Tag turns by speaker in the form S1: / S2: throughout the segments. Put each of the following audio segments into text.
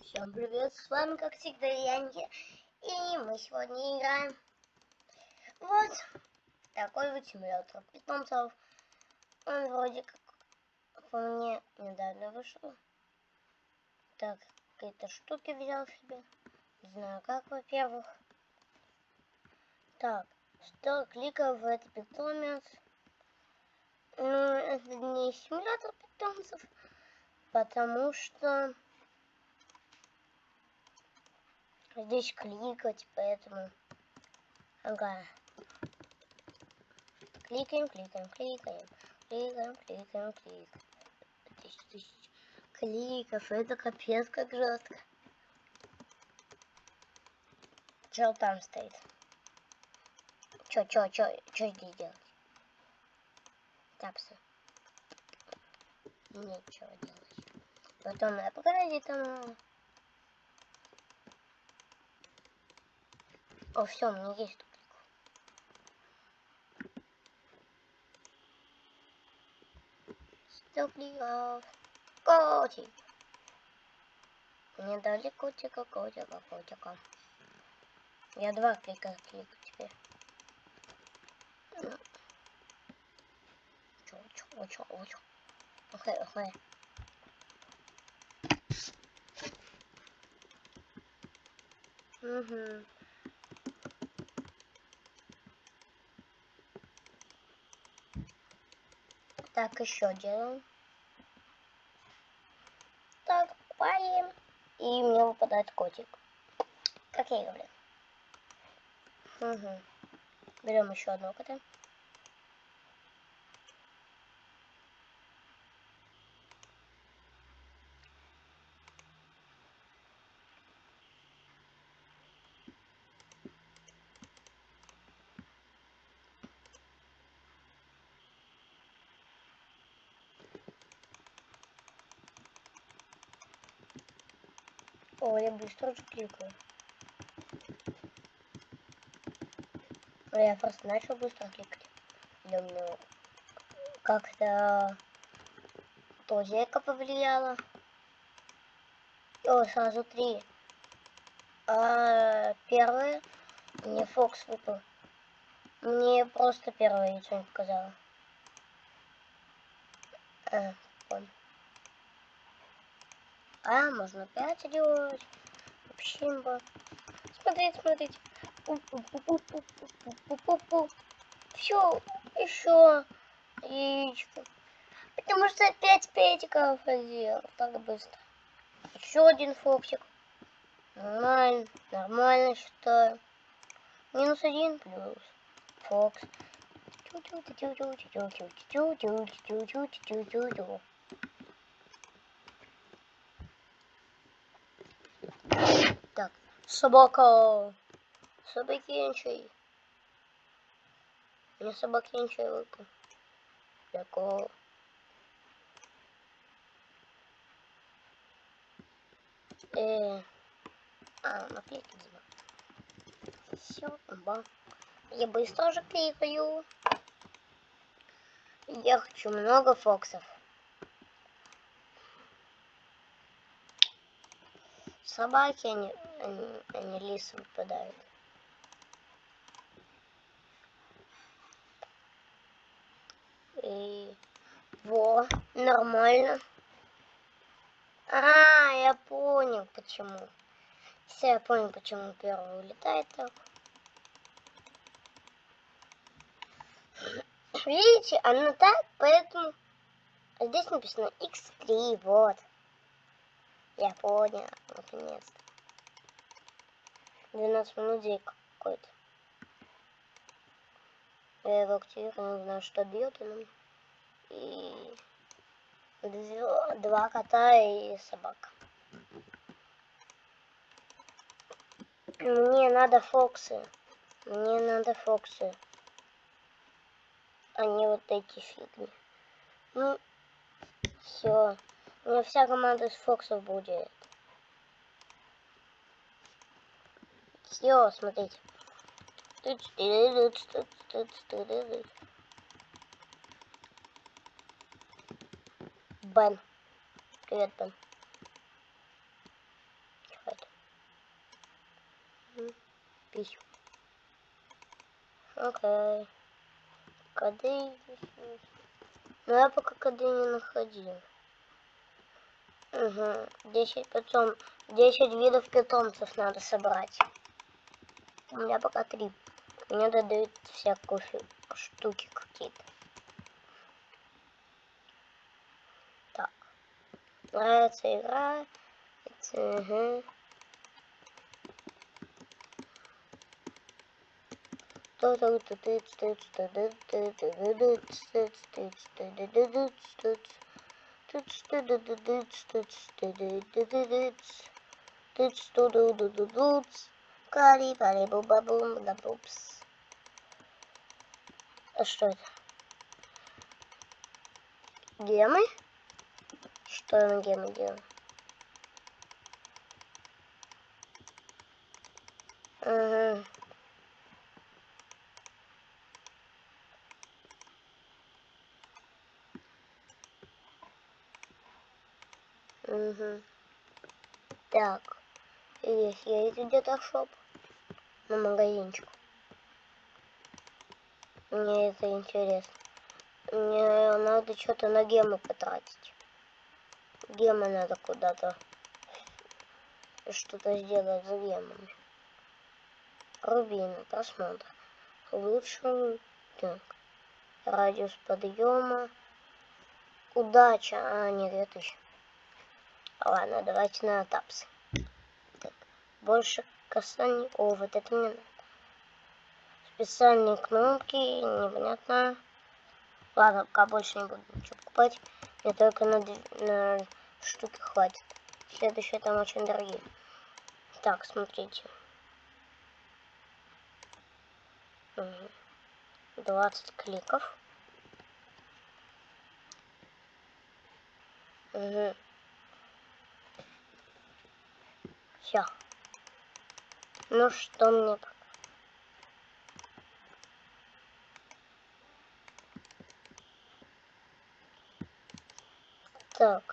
S1: Всем привет, с вами как всегда Янки, и мы сегодня играем вот такой вот симулятор питомцев. Он вроде как по мне недавно вышел. Так, какие-то штуки взял себе, не знаю как, во-первых. Так, что кликаю в этот питомец. Ну, это не симулятор питомцев, потому что здесь кликать, поэтому... Ага. Кликаем. Тысяч кликов. Это капец как жестко. Чё там стоит? Чё здесь делать? Тапсы. Нечего делать. Потом на апгрейде там... О, все, у меня есть тут. Кликов. Котик. Мне дали котика. Я 2 клика кликаю теперь. Чё. Окей. Угу. Так, еще делаем. Так, паем. И мне выпадает котик. Как я и говорил. Угу. Берем еще одного кота. О, я быстро же кликаю. Я просто начал быстро кликать. Думаю, как-то тозека повлияло. О, сразу 3. А первое, мне Фокс выпал. Мне просто первое яйцо не показало. Понял. Можно 5 делать. Вообще имба. Смотрите. Все, еще яичко. Потому что опять петиков сделал так быстро. Еще один фоксик. Нормально считаю. -1 плюс фокс. Так, собака. Собакинчий. Мне собакинчий выпал. Такого. Наклейки забыл. Все, ба. Я быстро же кликаю. Я хочу много фоксов. Собаки, они лисы выпадают. И нормально. Я понял почему. Все, я понял, почему первый улетает так. Видите, оно так, поэтому здесь написано X3, вот. Я понял, наконец-то. 12 минут здесь какой-то. Я его активирую, не знаю, что бьет он. И 2 кота и собака. Мне надо фоксы. А не вот эти фигни. Ну, все. У меня вся команда из фоксов будет. Все, смотрите. Бен. Привет, Бен. письма. Окей. Коды здесь есть. Но я пока коды не находил. Угу. 10 видов питомцев надо собрать. У меня пока 3. Мне дадут всякую штуки какие-то. Так. Нравится игра. Угу. А что это? Гемы? Что я на гемы делаю? Угу. Угу. Так. Есть где-то шоп. На магазинчик. Мне это интересно. Мне надо что-то на гемы потратить. Гемы надо куда-то что-то сделать за гемами. Рубины, просмотр. Улучшим. Так. Радиус подъема. Удача. А, нет, 2000. Ладно, давайте на тапсы. Так. Больше касаний. О, вот это мне надо. Специальные кнопки. Непонятно. Ладно, пока больше не буду ничего покупать. Мне только на штуки хватит. Следующие там очень дорогие. Так, смотрите. 20 кликов. Угу. Все. Ну что мне так? Так.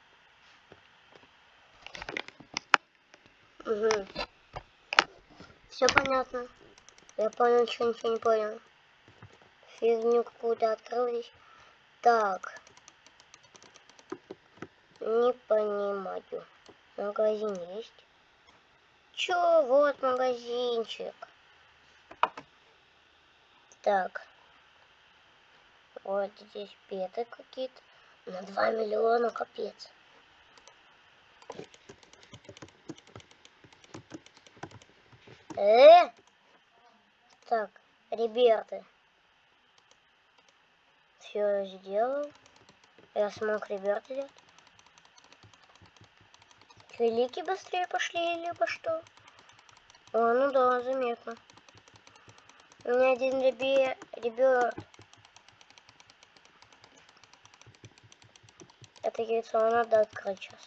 S1: Угу. Все понятно. Я понял, что ничего не понял. Фигню какую-то открыл здесь. Так. Не понимаю. Магазин есть? Чё? Вот магазинчик. Так. Вот здесь петы какие-то. На 2 миллиона, капец. Так, ребята. Все сделал. Я смог ребят делать. Великие быстрее пошли, либо что? О, ну да, заметно. У меня один ребят. Это яйцо надо открыть сейчас.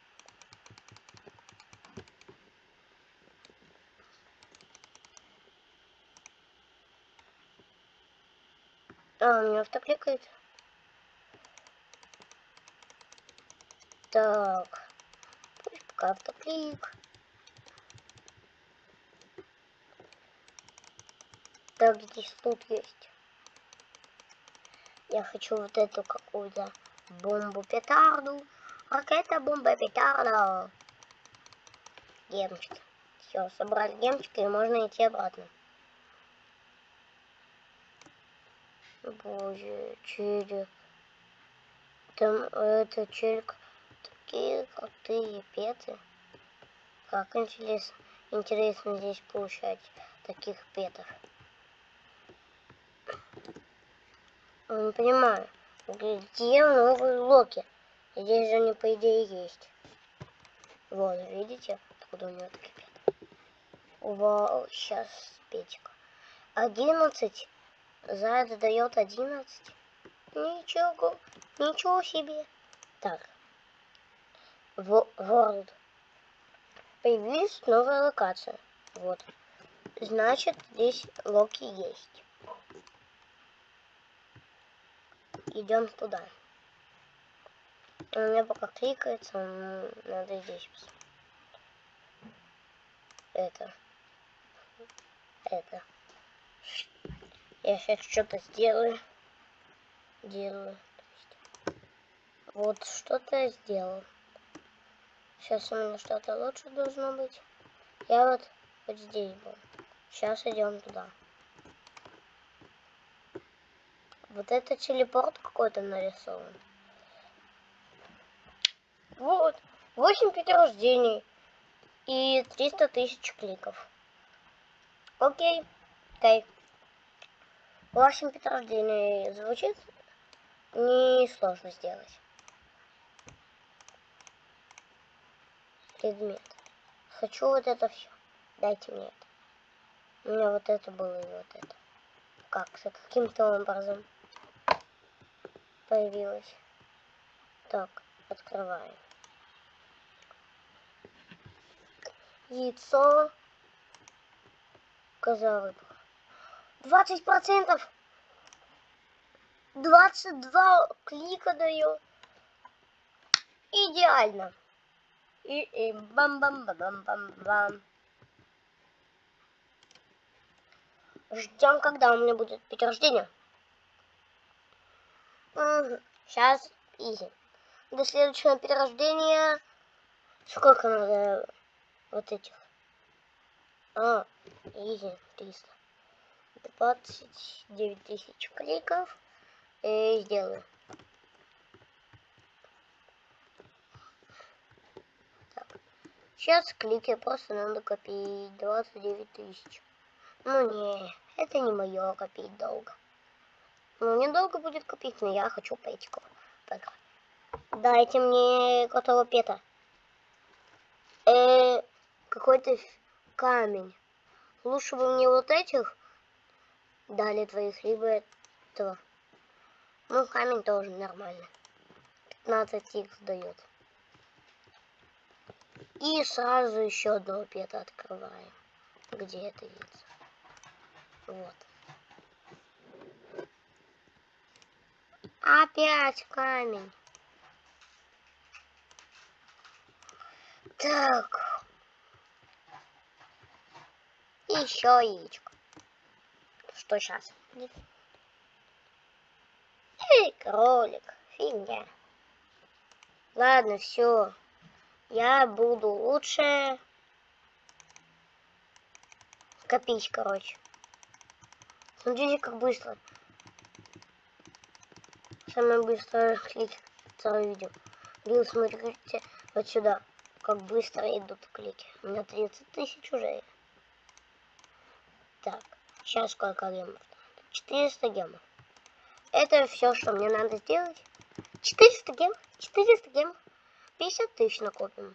S1: А, у меня автокликает. Так. Пусть пока автоклик. Так, здесь тут есть. Я хочу вот эту какую-то бомбу-петарду. Ракета, бомба, петарда. Гемчики. Все, собрали гемчики, и можно идти обратно. Боже, челик. Там это челик. Такие крутые петы. Как интересно здесь получать таких петов. Не понимаю, где новые локи? Здесь же они, по идее, есть. Вот, видите, откуда у него такие петы? Вау, сейчас петик. 11. Заяц дает 11. Ничего себе. Так. World. Появилась новая локация. Вот. Значит, здесь локи есть. Идем туда. У меня пока кликается, надо здесь. Это. это. Я сейчас что-то сделаю. Вот что-то я сделал. Сейчас у меня что-то лучше должно быть. Я вот здесь был. Сейчас идем туда. Вот это телепорт какой-то нарисован. Вот. 8 подтверждений. И 300 тысяч кликов. Окей. 8 подтверждений звучит несложно сделать. Предмет. Хочу вот это все. Дайте мне это. У меня вот это было и вот это. Как-то каким-то образом появилось. Так, открываем. Яйцо. Коза выпала. 20%! 22 клика даю. Идеально. И бам-бам-бам-бам-бам. Ждем, когда у меня будет подтверждение. Сейчас изи. До следующего перерождения. Сколько надо вот этих? Изи 300. 29 тысяч кликов. И сделаю. Так. Сейчас клики просто надо копить 29 тысяч. Ну не, это не мое копить долго. Ну недолго будет копить, но я хочу пойти поиграть. Дайте мне котового пета. Какой-то камень. Лучше бы мне вот этих дали твоих, либо этого. Ну, камень тоже нормально. 15 х дает. И сразу еще одного пета открываем. Где это яйцо? Вот. Опять камень. Так. Еще яичко. Что сейчас? Эй, кролик. Фигня. Ладно, все. Я буду лучше копить, короче. Смотрите, как быстро. Самое быстрое клик, которое видел. Блин, смотрите, вот сюда. Как быстро идут клики. У меня 30 тысяч уже. Так, сейчас сколько гемов? 400 гемов. Это все, что мне надо сделать. 400 гемов? 400 гемов. 50 тысяч накопим.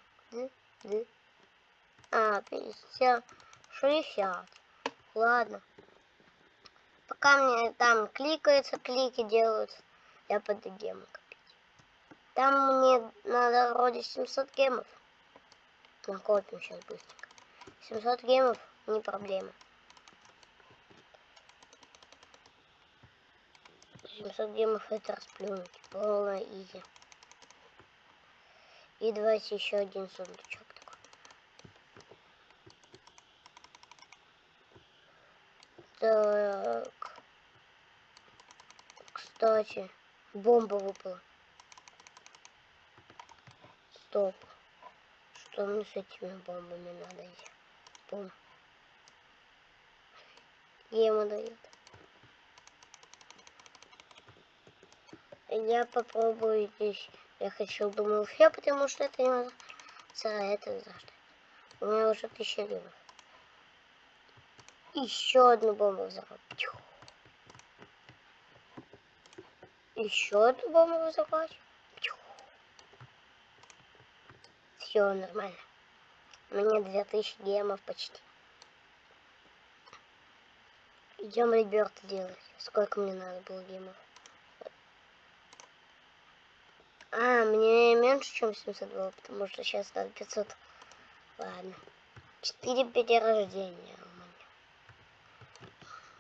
S1: 50. 60. Ладно. Пока мне там кликаются, клики делают, я буду гемы копить. Там мне надо вроде 700 гемов. Накопим сейчас быстренько. 700 гемов не проблема. 700 гемов это расплюнуть. Полная изи. И давайте еще один сундучок такой. Так. Кстати, бомба выпала. Стоп. Что мне с этими бомбами надо? Бум. Ему дает. Я попробую здесь. Я хочу, думаю, все, потому что это не за это за что. У меня уже 1000 гемов. Еще одну бомбу взорвать. Еще одну бомбу взорвать. Все нормально. У меня 2000 гемов почти. Идем реберт делать. Сколько мне надо было гемов? Мне меньше, чем 700 было, потому что сейчас надо 500. Ладно. 4 перерождения у меня.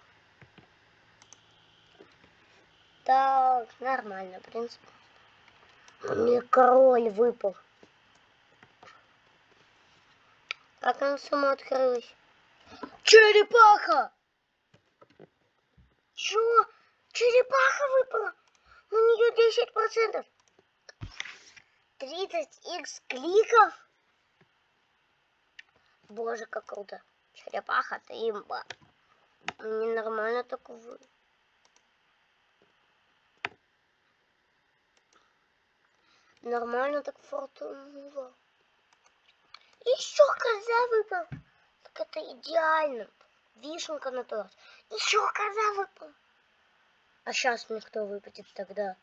S1: Так, нормально, в принципе. Мне король выпал. Как она сама открылась? Черепаха! Чё? Черепаха выпала? На нее 10%. 30 х кликов? Боже, как круто. Черепаха-то имба. Ненормально такого. Нормально так фортунуло. Еще коза выпал. Так это идеально. Вишенка на торт. Еще коза выпал. А сейчас мне кто выпадет тогда?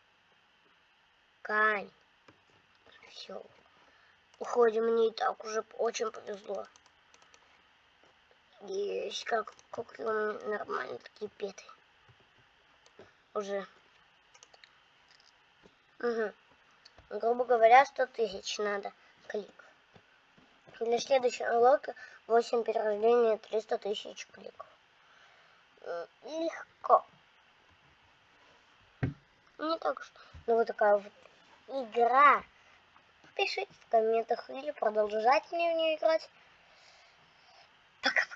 S1: Кань. Все. Уходим, мне и так уже очень повезло. Есть, как нормально такие петы. Уже. Угу. Грубо говоря, 100 тысяч надо клик. Для следующего лока 8 перерождения 300 тысяч кликов. Легко. Не так что. Ну вот такая вот игра. Пишите в комментах или продолжать мне в нее играть. Пока.